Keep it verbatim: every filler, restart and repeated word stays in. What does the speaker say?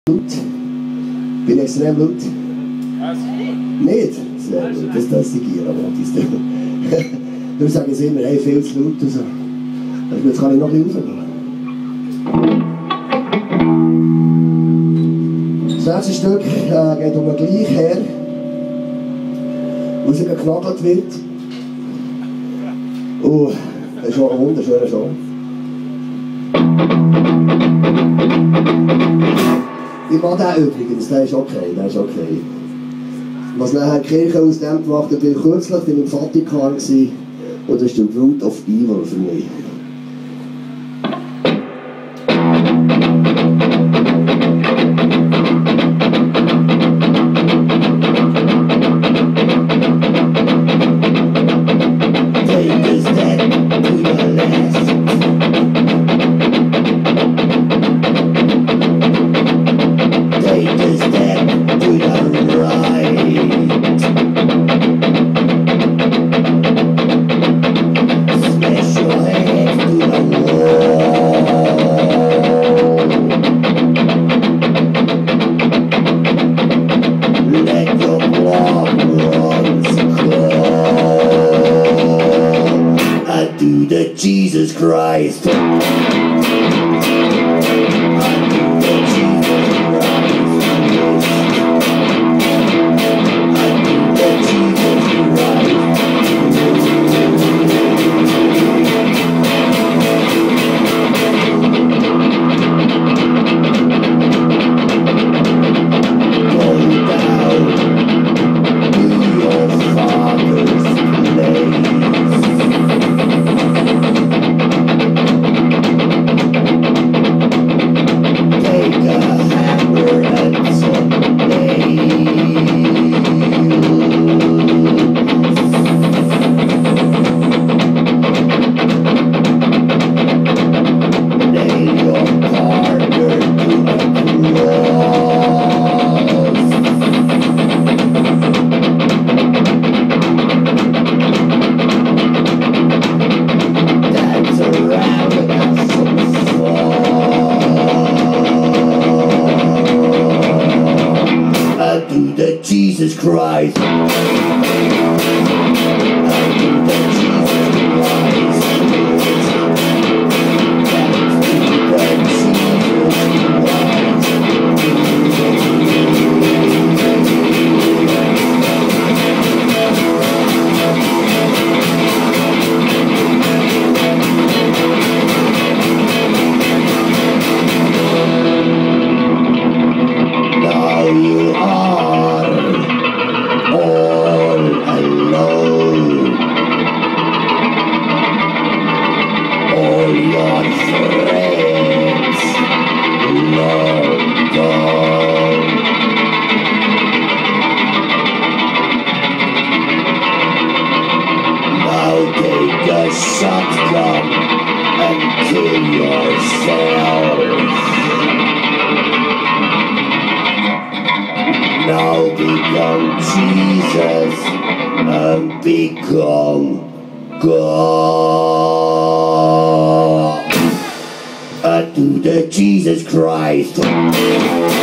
Laut. Bin ich extrem laut? Ja, ist gut. Nicht? Sehr gut, das, das ist die Gier, du sagen sie immer, hey, viel zu laut und so. Also jetzt kann ich noch ein bisschen rausgehen. Das nächste Stück äh, geht um den gleichen Herr, wo sie geknagelt wird. Und das ist schon ein wunderschöner Song. Ich mag den übrigens, der ist okay, der ist okay. Was nachher die Kirche aus dem gemacht hat, bin ich kürzlich bin im Vatikan gewesen, und das ist der Root of Evil für mich. Jesus Christ. Jesus Christ. Shotgun and kill yourself. Now become Jesus and become God. And do the Jesus Christ.